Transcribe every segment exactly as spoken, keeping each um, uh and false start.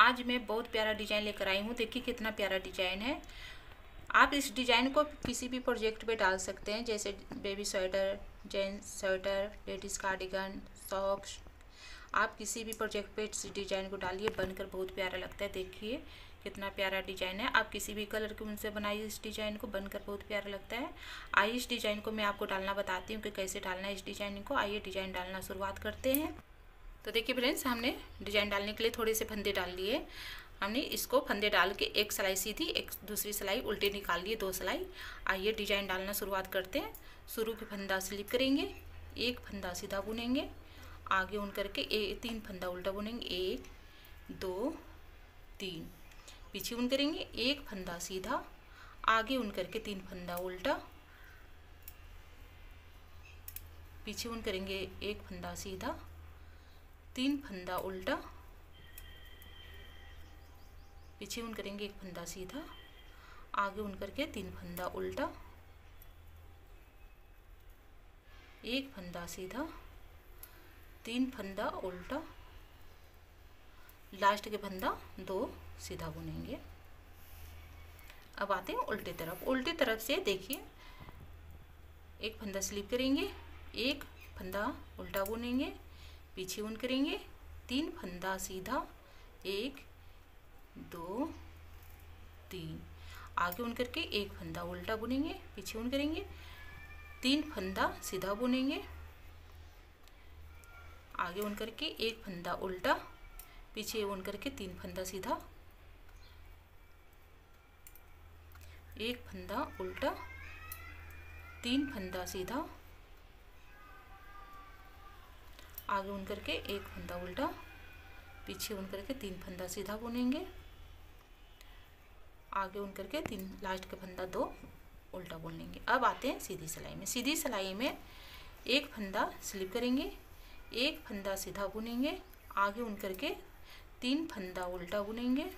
आज मैं बहुत प्यारा डिजाइन लेकर आई हूँ। देखिए कितना प्यारा डिजाइन है। आप इस डिजाइन को किसी भी प्रोजेक्ट पे डाल सकते हैं, जैसे baby sweater, gents sweater, ladies cardigan, socks. आप किसी भी प्रोजेक्ट पे इस डिजाइन को डालिए, बनकर बहुत प्यारा लगता है। देखिए कितना प्यारा डिजाइन है। आप किसी भी कलर के उनसे बनाइए इस डिजाइन को, बनकर बहुत प्यारा लगता है। आइए इस डिजाइन को मैं आपको डालना बताती हूँ कि कैसे डालना है इस डिजाइन को। आइए डिजाइन डालना शुरुआत करते हैं। तो देखिए फ्रेंड्स, हमने डिजाइन डालने के लिए थोड़े से फंदे डाल लिए। हमने इसको फंदे डाल के एक सिलाई सीधी, एक दूसरी सिलाई उल्टी निकाल लिए, दो सिलाई। आइए डिजाइन डालना शुरुआत करते हैं। शुरू के फंदा स्लिप करेंगे, एक फंदा सीधा बुनेंगे, आगे उन करके ए, तीन फंदा उल्टा बुनेंगे, एक दो तीन। पीछे उन करेंगे, एक फंदा सीधा, आगे उन करके तीन फंदा उल्टा, पीछे उन करेंगे, एक फंदा सीधा, तीन फंदा उल्टा, पीछे उन करेंगे, एक फंदा सीधा, आगे उन करके तीन फंदा उल्टा, एक फंदा सीधा, तीन फंदा उल्टा, लास्ट के फंदा दो सीधा बुनेंगे। अब आते हैं उल्टी तरफ। उल्टी तरफ से देखिए, एक फंदा स्लिप करेंगे, एक फंदा उल्टा बुनेंगे, पीछे उन करेंगे, तीन फंदा सीधा, एक दो तीन, आगे उन करके एक फंदा उल्टा बुनेंगे, पीछे उन करेंगे, तीन फंदा सीधा बुनेंगे, आगे उन करके एक फंदा उल्टा, पीछे उन करके तीन फंदा सीधा, एक फंदा उल्टा, तीन फंदा सीधा, आगे उन करके एक फंदा उल्टा, पीछे उन करके तीन फंदा सीधा बुनेंगे, आगे उन करके तीन, लास्ट का फंदा दो उल्टा बुनेंगे। अब आते हैं सीधी सिलाई में। सीधी सिलाई में एक फंदा स्लिप करेंगे, एक फंदा सीधा बुनेंगे, आगे उन करके तीन फंदा उल्टा बुनेंगे,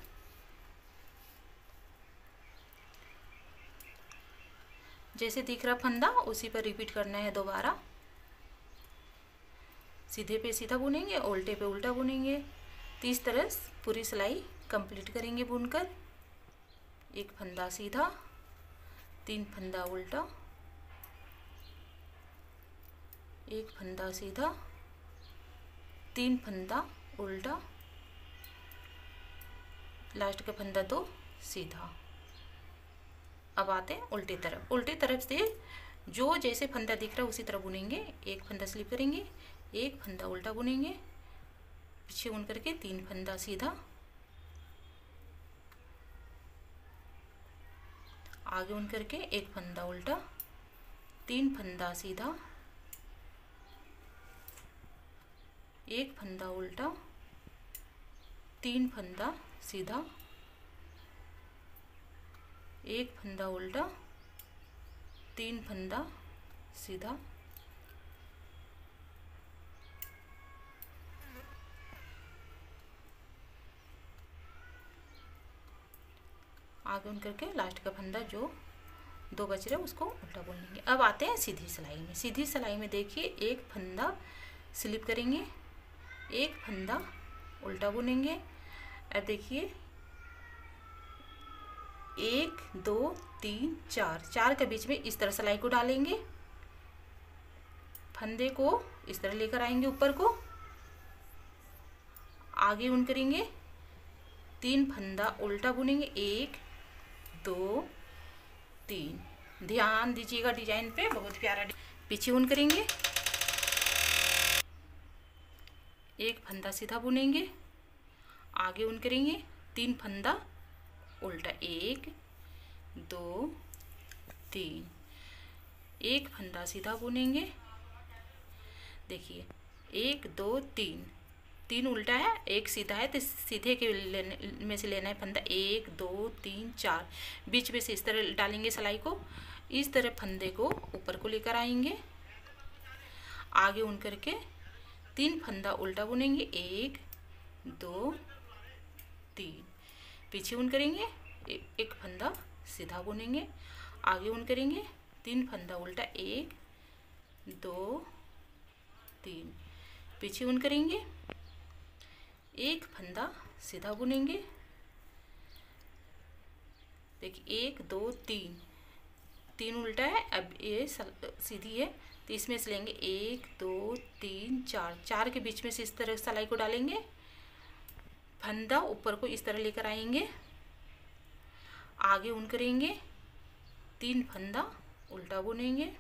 जैसे दिख रहा फंदा उसी पर रिपीट करना है दोबारा। सीधे पे सीधा बुनेंगे, उल्टे पे उल्टा बुनेंगे। तीस तरह पूरी सिलाई कंप्लीट करेंगे बुनकर। एक फंदा सीधा, तीन फंदा उल्टा, एक फंदा सीधा, तीन फंदा उल्टा, लास्ट का फंदा दो सीधा। अब आते हैं उल्टी तरफ। उल्टी तरफ से जो जैसे फंदा दिख रहा है उसी तरह बुनेंगे। एक फंदा स्लिप करेंगे, एक फंदा उल्टा बुनेंगे, पीछे उन करके तीन फंदा सीधा, आगे उन करके एक फंदा उल्टा, तीन फंदा सीधा, एक फंदा उल्टा, तीन फंदा सीधा, एक फंदा उल्टा, तीन फंदा सीधा, आगे उन करके लास्ट का फंदा जो दो बच रहे उसको उल्टा बुन लेंगे। अब आते हैं सीधी सिलाई में। सीधी सिलाई में देखिए, एक फंदा स्लिप करेंगे, एक फंदा उल्टा बुनेंगे। अब देखिए, एक दो तीन चार, चार के बीच में इस तरह सिलाई को डालेंगे, फंदे को इस तरह लेकर आएंगे ऊपर को, आगे उन करेंगे, तीन फंदा उल्टा बुनेंगे, एक दो तीन। ध्यान दीजिएगा डिजाइन पे, बहुत प्यारा। पीछे उन करेंगे, एक फंदा सीधा बुनेंगे, आगे उन करेंगे, तीन फंदा उल्टा, एक दो तीन, एक फंदा सीधा बुनेंगे। देखिए, एक दो तीन, तीन उल्टा है, एक सीधा है, तो सीधे के लेने में से लेना है फंदा। एक दो तीन चार, बीच में से इस तरह डालेंगे सिलाई को, इस तरह फंदे को ऊपर को लेकर आएंगे, आगे उन करके तीन फंदा उल्टा बुनेंगे, एक दो तीन, पीछे उन करेंगे, एक फंदा सीधा बुनेंगे, आगे उन करेंगे, तीन फंदा उल्टा, एक दो तीन, पीछे उन करेंगे, एक फंदा सीधा बुनेंगे। देखिए एक दो तीन, तीन उल्टा है, अब ये सीधी है, तो इसमें से लेंगे एक दो तीन चार, चार के बीच में से इस तरह सिलाई को डालेंगे, फंदा ऊपर को इस तरह लेकर आएंगे, आगे ऊन करेंगे, तीन फंदा उल्टा बुनेंगे,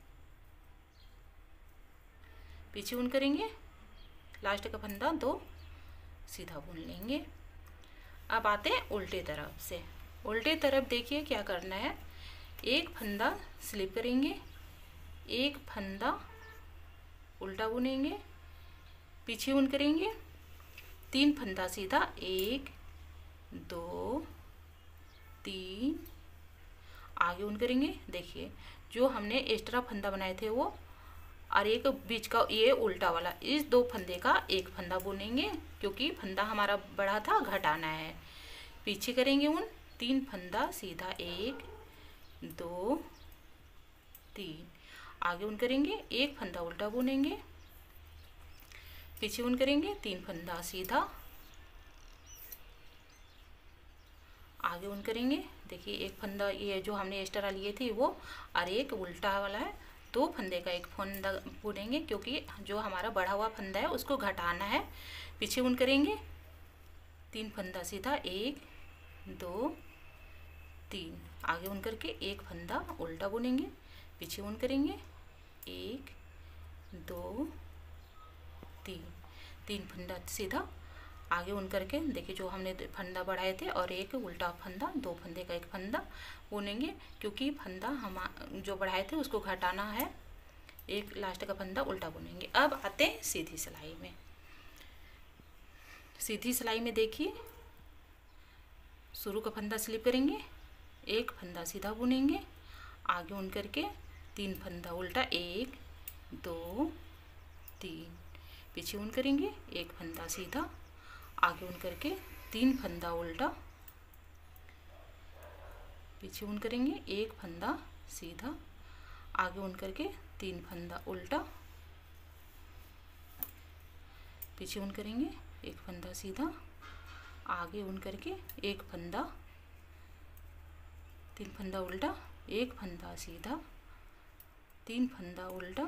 पीछे ऊन करेंगे, लास्ट का फंदा दो सीधा बुन लेंगे। अब आते हैं उल्टे तरफ से। उल्टे तरफ देखिए क्या करना है, एक फंदा स्लिप करेंगे, एक फंदा उल्टा बुनेंगे, पीछे ऊन करेंगे, तीन फंदा सीधा, एक दो तीन, आगे ऊन करेंगे। देखिए जो हमने एक्स्ट्रा फंदा बनाए थे वो, और एक बीच का ये उल्टा वाला, इस दो फंदे का एक फंदा बुनेंगे क्योंकि फंदा हमारा बड़ा था, घटाना है। पीछे करेंगे ऊन, तीन फंदा सीधा, एक दो तीन, आगे ऊन करेंगे, एक फंदा उल्टा बुनेंगे, पीछे ऊन करेंगे, तीन फंदा सीधा, आगे ऊन करेंगे। देखिए एक फंदा ये जो हमने एक्स्ट्रा लिए थे वो, और एक उल्टा वाला है, दो फंदे का एक फंदा बुनेंगे क्योंकि जो हमारा बढ़ा हुआ फंदा है उसको घटाना है। पीछे ऊन करेंगे, तीन फंदा सीधा, एक दो तीन, आगे ऊन करके एक फंदा उल्टा बुनेंगे, पीछे ऊन करेंगे, एक दो तीन, तीन फंदा सीधा, आगे ऊन करके देखिए जो हमने फंदा बढ़ाए थे, और एक उल्टा फंदा, दो फंदे का एक फंदा बुनेंगे क्योंकि फंदा हम जो बढ़ाए थे उसको घटाना है, एक लास्ट का फंदा उल्टा बुनेंगे। अब आते हैं सीधी सिलाई में। सीधी सिलाई में देखिए शुरू का फंदा स्लिप करेंगे, एक फंदा सीधा बुनेंगे, आगे ऊन करके तीन फंदा उल्टा, एक दो तीन, पीछे ऊन करेंगे, एक फंदा सीधा, आगे ऊन करके तीन फंदा उल्टा, पीछे ऊन करेंगे, एक फंदा सीधा, आगे ऊन करके तीन फंदा उल्टा, पीछे ऊन करेंगे, एक फंदा सीधा, आगे ऊन करके एक फंदा, तीन फंदा उल्टा, एक फंदा सीधा, तीन फंदा उल्टा,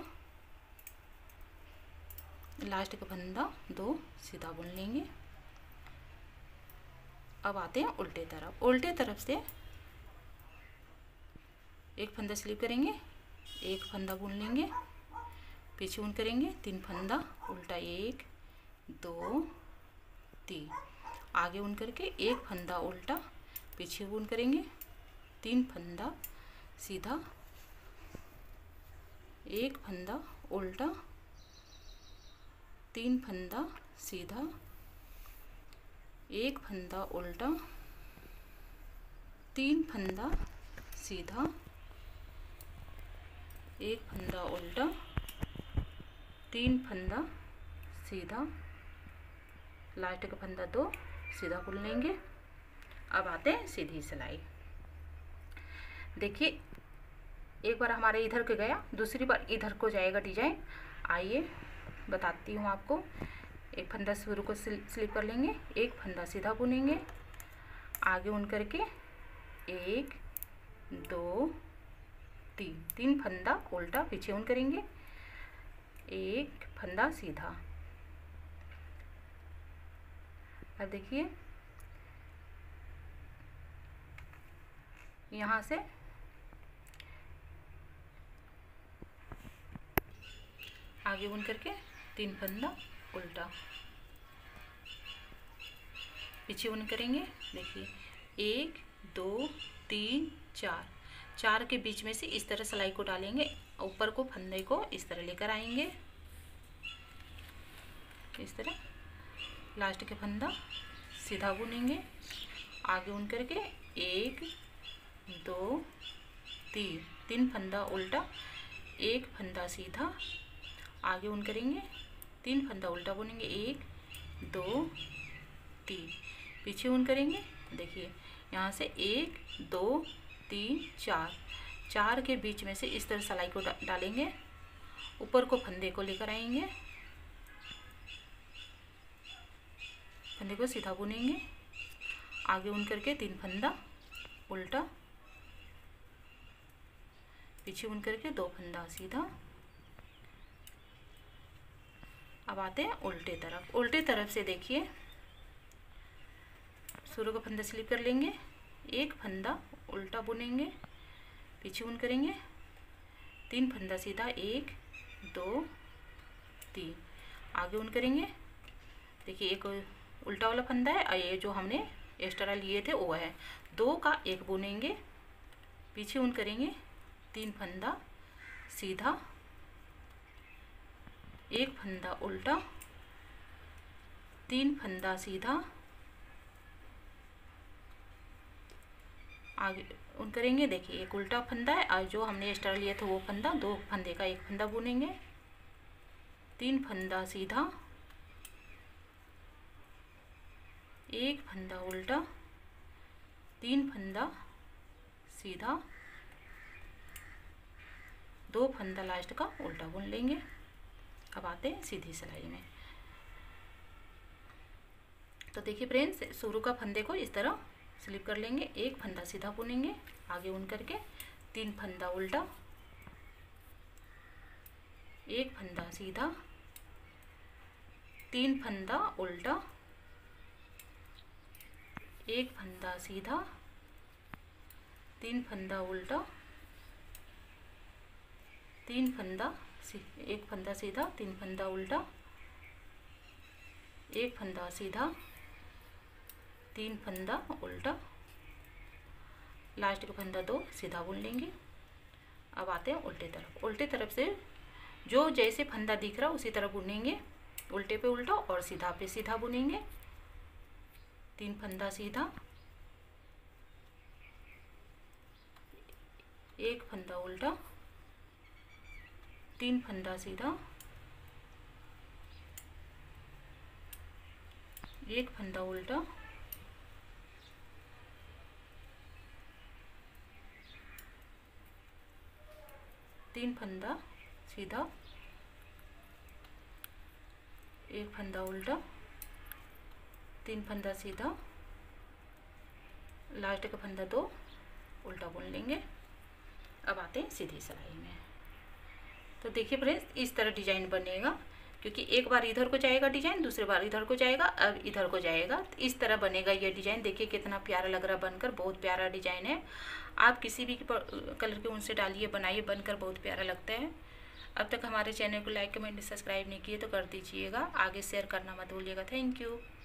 लास्ट का फंदा दो सीधा बुन लेंगे। अब आते हैं उल्टे तरफ। उल्टे तरफ से एक फंदा स्लिप करेंगे, एक फंदा बुन लेंगे, पीछे ऊन करेंगे, तीन फंदा उल्टा, एक दो तीन, आगे ऊन करके एक फंदा उल्टा, पीछे ऊन करेंगे, तीन फंदा सीधा, एक फंदा उल्टा, तीन फंदा सीधा, एक फंदा उल्टा, तीन फंदा सीधा, एक फंदा उल्टा, तीन फंदा सीधा, लास्ट का फंदा दो सीधा बुन लेंगे। अब आते हैं सीधी सिलाई। देखिए एक बार हमारे इधर को गया, दूसरी बार इधर को जाएगा डिजाइन। आइए बताती हूँ आपको। एक फंदा शुरू को स्लिप कर लेंगे, एक फंदा सीधा बुनेंगे, आगे ऊन करके एक दो तीन, तीन फंदा उल्टा, पीछे ऊन करेंगे, एक फंदा सीधा। अब देखिए यहाँ से आगे ऊन करके तीन फंदा उल्टा, पीछे ऊन करेंगे। देखिए एक दो तीन चार, चार के बीच में से इस तरह सिलाई को डालेंगे, ऊपर को फंदे को इस तरह लेकर आएंगे, इस तरह लास्ट के फंदा सीधा बुनेंगे, आगे ऊन करके एक दो तीन, तीन फंदा उल्टा, एक फंदा सीधा, आगे ऊन करेंगे, तीन फंदा उल्टा बुनेंगे, एक दो तीन, पीछे ऊन करेंगे। देखिए यहाँ से एक दो तीन चार, चार के बीच में से इस तरह सिलाई को डालेंगे, ऊपर को फंदे को लेकर आएंगे, फंदे को सीधा बुनेंगे, आगे बुन करके तीन फंदा उल्टा, पीछे बुन करके दो फंदा सीधा। अब आते हैं उल्टे तरफ। उल्टे तरफ से देखिए, शुरू का फंदा स्लिप कर लेंगे, एक फंदा उल्टा बुनेंगे, पीछे बुन करेंगे, तीन फंदा सीधा, एक दो तीन, आगे बुन करेंगे। देखिए एक उल्टा वाला फंदा है और ये जो हमने एक्स्ट्रा लिए थे वो है, दो का एक बुनेंगे, पीछे बुन करेंगे, तीन फंदा सीधा, एक फंदा उल्टा, तीन फंदा सीधा, आगे उन करेंगे। देखिए एक उल्टा फंदा है और जो हमने एक्स्ट्रा लिया था वो फंदा, दो फंदे का एक फंदा बुनेंगे, तीन फंदा सीधा, एक फंदा उल्टा, तीन फंदा सीधा, दो फंदा लास्ट का उल्टा बुन लेंगे। अब आते हैं सीधी सिलाई में। तो देखिए फ्रेंड्स, शुरू का फंदे को इस तरह स्लिप कर लेंगे, एक फंदा सीधा बुनेंगे, आगे बुन करके तीन फंदा उल्टा, एक फंदा सीधा, तीन फंदा उल्टा, एक फंदा सीधा, तीन फंदा उल्टा, तीन फंदा एक फंदा सीधा, तीन फंदा उल्टा, एक फंदा सीधा, तीन फंदा उल्टा, लास्ट का फंदा दो सीधा बुन लेंगे। अब आते हैं उल्टे तरफ। उल्टे तरफ से जो जैसे फंदा दिख रहा उसी तरह बुनेंगे, उल्टे पे उल्टा और सीधा पे सीधा बुनेंगे, तीन फंदा सीधा, एक फंदा उल्टा, तीन फंदा सीधा, एक फंदा उल्टा, तीन फंदा सीधा, एक फंदा उल्टा, तीन फंदा सीधा, लास्ट का फंदा दो उल्टा बुन लेंगे। अब आते हैं सीधी सिलाई में। तो देखिए फ्रेंड्स, इस तरह डिजाइन बनेगा, क्योंकि एक बार इधर को जाएगा डिजाइन, दूसरी बार इधर को जाएगा, अब इधर को जाएगा, तो इस तरह बनेगा ये डिजाइन। देखिए कितना प्यारा लग रहा बनकर, बहुत प्यारा डिजाइन है। आप किसी भी कलर के ऊन से डालिए, बनाइए, बनकर बहुत प्यारा लगता है। अब तक हमारे चैनल को लाइक कमेंट सब्सक्राइब नहीं किए तो कर दीजिएगा, आगे शेयर करना मत भूलिएगा। Thank you.